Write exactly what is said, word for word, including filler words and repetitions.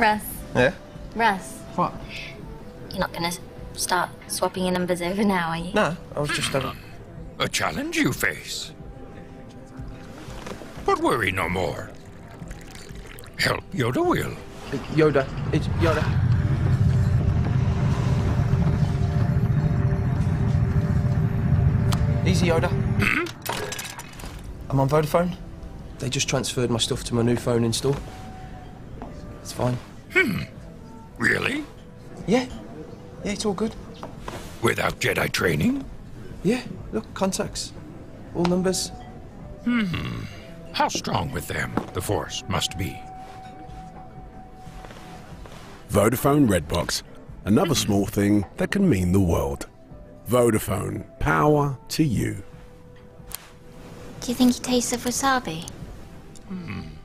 Russ. Yeah? Russ. What? You're not gonna start swapping your numbers over now, are you? No, I was just having... A challenge you face. But worry no more. Help Yoda will. Yoda. It's Yoda. Easy, Yoda. I'm on Vodafone. They just transferred my stuff to my new phone in store. It's fine. Hmm. Really? Yeah. Yeah, it's all good. Without Jedi training? Yeah, look, contacts. All numbers. Hmm. How strong with them the Force must be. Vodafone Redbox. Another small thing that can mean the world. Vodafone. Power to you. Do you think he tastes of wasabi? Hmm.